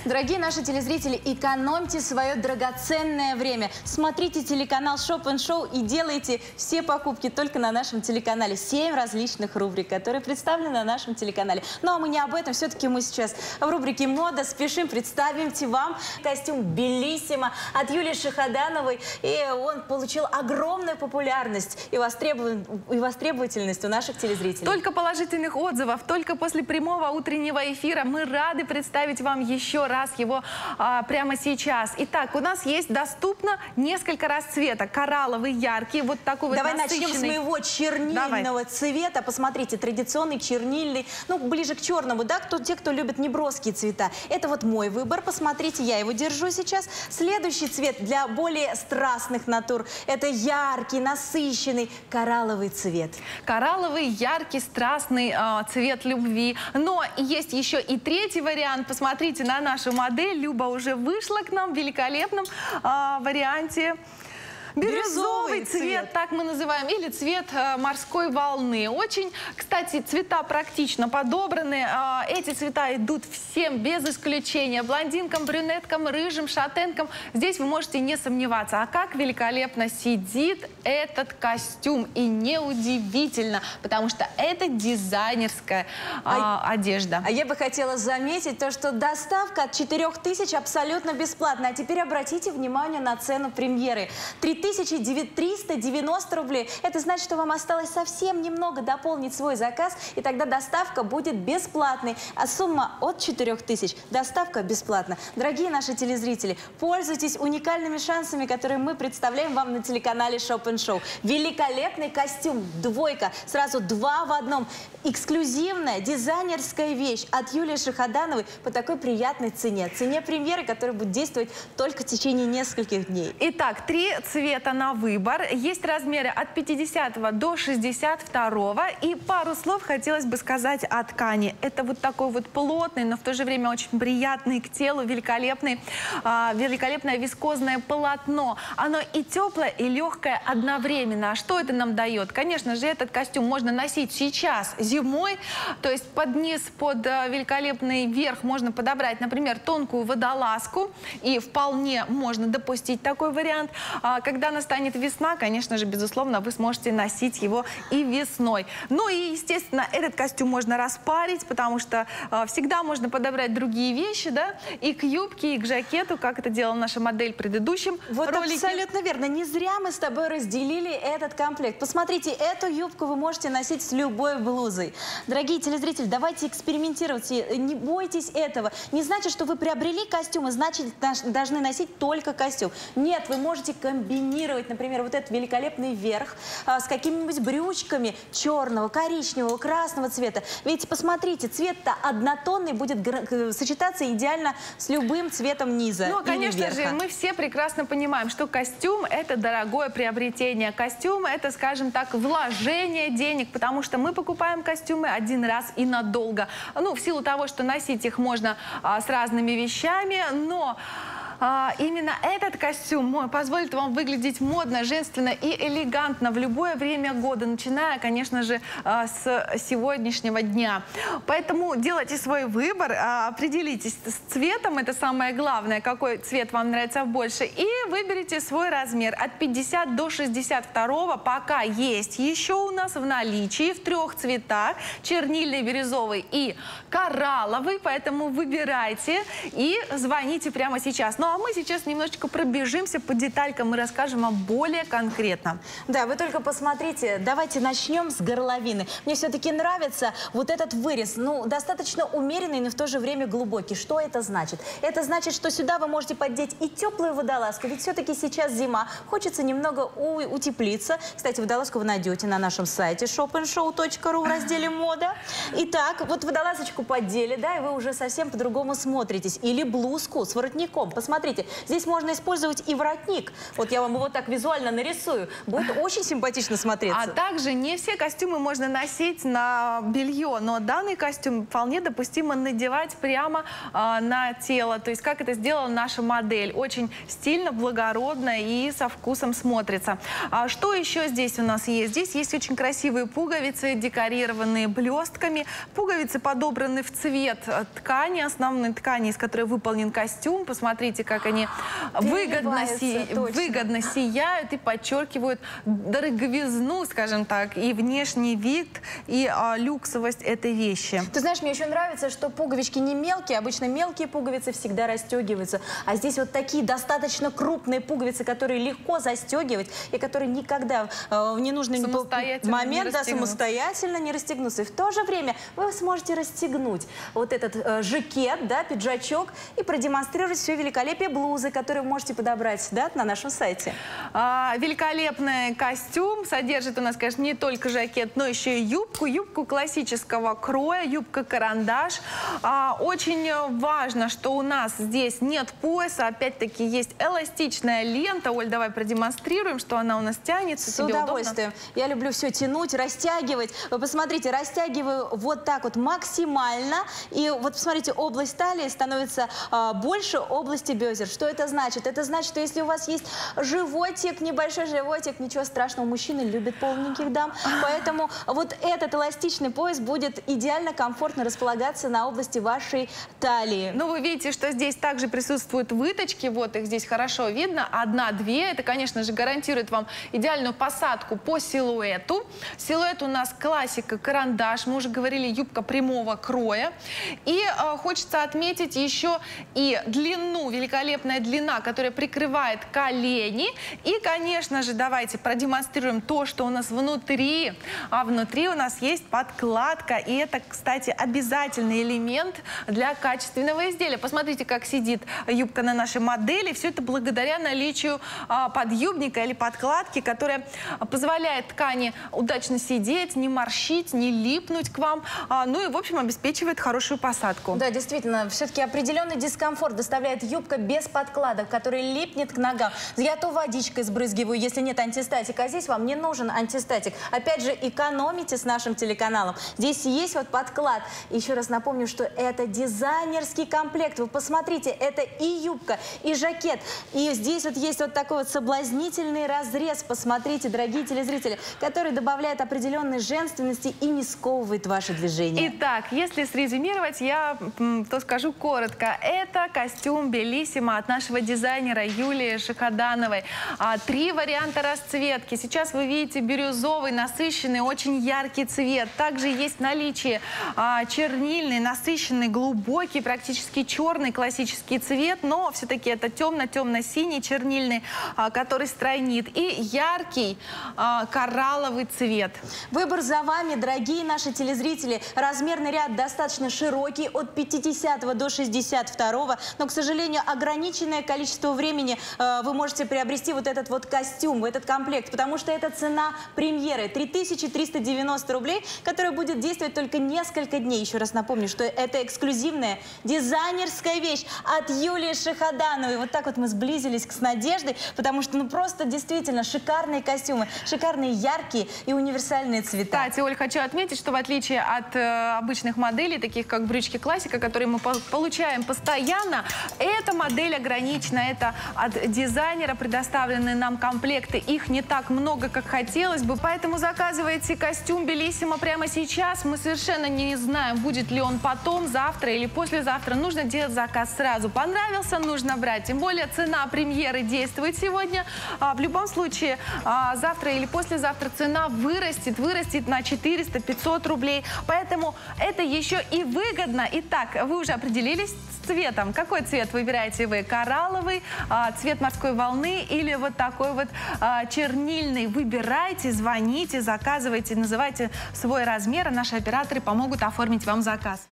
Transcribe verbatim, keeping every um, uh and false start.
Дорогие наши телезрители, экономьте свое драгоценное время. Смотрите телеканал Shop and Show и делайте все покупки только на нашем телеканале. Семь различных рубрик, которые представлены на нашем телеканале. Ну а мы не об этом. Все-таки мы сейчас в рубрике «Мода» спешим представить вам костюм «Белиссимо» от Юлии Шахадановой. И он получил огромную популярность и востребовательность у наших телезрителей. Только положительных отзывов, только после прямого утреннего эфира мы рады представить вам еще раз его а, прямо сейчас. Итак, у нас есть доступно несколько расцветок. Коралловый, яркий, вот такой вот Давай насыщенный. начнем с моего чернильного Давай. цвета. Посмотрите, традиционный чернильный, ну, ближе к черному, да, кто, те, кто любит неброские цвета. Это вот мой выбор. Посмотрите, я его держу сейчас. Следующий цвет для более страстных натур. Это яркий, насыщенный коралловый цвет. Коралловый, яркий, страстный э, цвет любви. Но есть еще и третий вариант. Посмотрите на нашу модель. Люба уже вышла к нам в великолепном э, варианте. Бирюзовый цвет, цвет, так мы называем, или цвет э, морской волны. Очень, кстати, цвета практично подобраны. Э, эти цвета идут всем без исключения. Блондинкам, брюнеткам, рыжим, шатенкам. Здесь вы можете не сомневаться. А как великолепно сидит этот костюм. И неудивительно, потому что это дизайнерская э, а, одежда. А я бы хотела заметить то, что доставка от четырёх тысяч абсолютно бесплатна. А теперь обратите внимание на цену премьеры. три тысячи триста девяносто рублей. Это значит, что вам осталось совсем немного дополнить свой заказ, и тогда доставка будет бесплатной. А сумма от четырёх тысяч. Доставка бесплатна. Дорогие наши телезрители, пользуйтесь уникальными шансами, которые мы представляем вам на телеканале Shop and Show. Великолепный костюм, двойка, сразу два в одном. Эксклюзивная дизайнерская вещь от Юлии Шахадановой по такой приятной цене. Цене премьеры, которая будет действовать только в течение нескольких дней. Итак, три цвета на выбор. Есть размеры от пятидесятого до шестьдесят второго. И пару слов хотелось бы сказать о ткани. Это вот такой вот плотный, но в то же время очень приятный к телу, великолепный, а, великолепное вискозное полотно. Оно и теплое, и легкое одновременно. А что это нам дает? Конечно же, этот костюм можно носить сейчас, зимой. То есть под низ, под а, великолепный верх можно подобрать, например, тонкую водолазку. И вполне можно допустить такой вариант. А, когда настанет весна, конечно же, безусловно, вы сможете носить его и весной. Ну и, естественно, этот костюм можно распарить, потому что э, всегда можно подобрать другие вещи, да, и к юбке, и к жакету, как это делала наша модель в предыдущем вот ролике. Абсолютно верно. Не зря мы с тобой разделили этот комплект. Посмотрите, эту юбку вы можете носить с любой блузой. Дорогие телезрители, давайте экспериментировать. Не бойтесь этого. Не значит, что вы приобрели костюм, и значит, должны носить только костюм. Нет, вы можете комбинировать, например, вот этот великолепный верх а, с какими-нибудь брючками черного, коричневого, красного цвета. Ведь посмотрите, цвет-то однотонный будет сочетаться идеально с любым цветом низа. Ну, конечно верха. же, мы все прекрасно понимаем, что костюм – это дорогое приобретение. Костюм – это, скажем так, вложение денег, потому что мы покупаем костюмы один раз и надолго. Ну, в силу того, что носить их можно а, с разными вещами, но... А, именно этот костюм позволит вам выглядеть модно, женственно и элегантно в любое время года, начиная, конечно же, с сегодняшнего дня. Поэтому делайте свой выбор, определитесь с цветом, это самое главное, какой цвет вам нравится больше, и выберите свой размер от пятидесятого до шестидесяти второго, пока есть еще у нас в наличии в трех цветах: чернильный, бирюзовый и коралловый, поэтому выбирайте и звоните прямо сейчас. Ну, а мы сейчас немножечко пробежимся по деталькам и расскажем вам более конкретно. Да, вы только посмотрите, давайте начнем с горловины. Мне все-таки нравится вот этот вырез, ну, достаточно умеренный, но в то же время глубокий. Что это значит? Это значит, что сюда вы можете поддеть и теплую водолазку, ведь все-таки сейчас зима, хочется немного утеплиться. Кстати, водолазку вы найдете на нашем сайте shop and show точка ру в разделе «Мода». Итак, вот водолазочку поддели, да, и вы уже совсем по-другому смотритесь. Или блузку с воротником. Посмотрите. посмотрите, здесь можно использовать и воротник. Вот я вам его так визуально нарисую. Будет очень симпатично смотреться. А также не все костюмы можно носить на белье, но данный костюм вполне допустимо надевать прямо а, на тело. То есть как это сделала наша модель. Очень стильно, благородно и со вкусом смотрится. А что еще здесь у нас есть? Здесь есть очень красивые пуговицы, декорированные блестками. Пуговицы подобраны в цвет ткани, основной ткани, из которой выполнен костюм. Посмотрите, как они выгодно, си... выгодно сияют и подчеркивают дороговизну, скажем так, и внешний вид, и а, люксовость этой вещи. Ты знаешь, мне еще нравится, что пуговички не мелкие. Обычно мелкие пуговицы всегда расстегиваются. А здесь вот такие достаточно крупные пуговицы, которые легко застегивать и которые никогда э, не нужно момент да, самостоятельно не расстегнуться. И в то же время вы сможете расстегнуть вот этот э, жакет, да, пиджачок и продемонстрировать все великолепие блузы, которые вы можете подобрать, да, на нашем сайте. А, великолепный костюм содержит у нас, конечно, не только жакет, но еще и юбку. Юбку классического кроя, юбка-карандаш. А, очень важно, что у нас здесь нет пояса. Опять-таки есть эластичная лента. Оль, давай продемонстрируем, что она у нас тянется. С удовольствием. Удобно? Я люблю все тянуть, растягивать. Вы посмотрите, растягиваю вот так вот максимально. И вот посмотрите, область талии становится а, больше области бедер. Что это значит? Это значит, что если у вас есть животик, небольшой животик, ничего страшного, мужчины любят полненьких дам. Поэтому вот этот эластичный пояс будет идеально комфортно располагаться на области вашей талии. Ну, вы видите, что здесь также присутствуют выточки. Вот их здесь хорошо видно. Одна-две. Это, конечно же, гарантирует вам идеальную посадку по силуэту. Силуэт у нас классика, карандаш. Мы уже говорили, юбка прямого кроя. И э, хочется отметить еще и длину, великолепная длина, которая прикрывает колени. И, конечно же, давайте продемонстрируем то, что у нас внутри. А внутри у нас есть подкладка. И это, кстати, обязательный элемент для качественного изделия. Посмотрите, как сидит юбка на нашей модели. Все это благодаря наличию а, подъюбника или подкладки, которая позволяет ткани удачно сидеть, не морщить, не липнуть к вам. А, ну и, в общем, обеспечивает хорошую посадку. Да, действительно, все-таки определенный дискомфорт доставляет юбка без подкладок, которая липнет к ногам. Я то водичкой сбрызгиваю, если нет антистатика, а здесь вам не нужен антистатик. Опять же, экономите с нашим телеканалом. Здесь есть вот подклад. Еще раз напомню, что это дизайнерский комплект. Вы посмотрите, это и юбка, и жакет. И здесь вот есть вот такой вот соблазнительный разрез. Посмотрите, дорогие телезрители, который добавляет определенной женственности и не сковывает ваши движения. Итак, если срезюмировать, я то скажу коротко. Это костюм Белиссимо от нашего дизайнера Юлии Шахадановой. А, три варианта расцветки. Сейчас вы видите бирюзовый, насыщенный, очень яркий цвет. Также есть в наличии а, чернильный, насыщенный, глубокий, практически черный классический цвет, но все-таки это темно-темно-синий чернильный, а, который стройнит, и яркий а, коралловый цвет. Выбор за вами, дорогие наши телезрители. Размерный ряд достаточно широкий, от пятидесятого до шестьдесят второго, но, к сожалению, ограниченное количество времени э, вы можете приобрести вот этот вот костюм, этот комплект, потому что это цена премьеры три тысячи триста девяносто рублей, которая будет действовать только несколько дней. Еще раз напомню, что это эксклюзивная дизайнерская вещь от Юлии Шахадановой. Вот так вот мы сблизились с Надеждой, потому что ну просто действительно шикарные костюмы, шикарные яркие и универсальные цвета. Кстати, Оль, хочу отметить, что в отличие от э, обычных моделей, таких как брючки классика, которые мы по получаем постоянно, эта модель ограничена. Это от дизайнера предоставленные нам комплекты. Их не так много, как хотелось бы, поэтому заказывайте костюм Белиссимо прямо сейчас. Мы совершенно не знаем, будет ли он потом, завтра или послезавтра. Нужно делать заказ сразу. Понравился, нужно брать. Тем более цена премьеры действует сегодня. А в любом случае, а, завтра или послезавтра цена вырастет, вырастет на четыреста-пятьсот рублей. Поэтому это еще и выгодно. Итак, вы уже определились с цветом. Какой цвет выбираете вы? Коралловый, а, цвет морской волны или вот такой вот а, чернильный? Выбирайте, звоните, заказывайте, называйте свой размер, а наши операторы помогут оформить вам заказ.